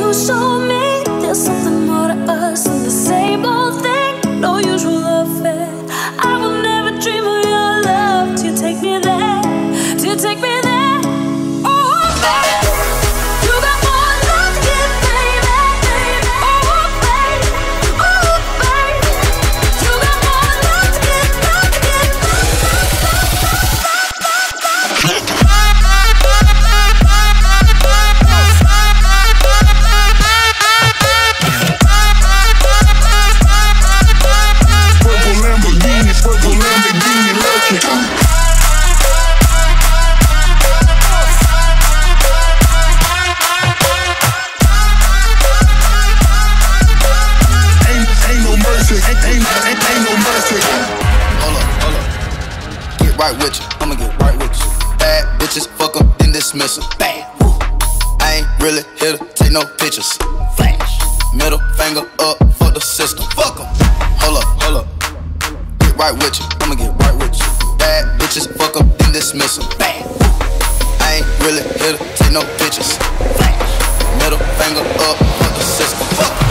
you show me there's something more to us than the same old thing. No usual affair. I will never dream of your love till you take me there, till you take me there. Oh, baby, you got more love to give, baby. Oh, baby, oh, baby, you got more love to give, love to give, Purple Lamborghini lurking. Ain't no mercy, ain't no mercy. Hold up. Get right with you, I'ma get right with you. Bad bitches, fuck 'em, then dismiss 'em. Bad. I ain't really here to take no pictures. Flash. Middle finger up for the system. Fuck 'em. Hold up. Get right with you, I'ma get right with you. Bad bitches, fuck 'em, then dismiss 'em. Bad. I ain't really here to take no pictures. Flash. Middle finger up for the system. Fuck 'em.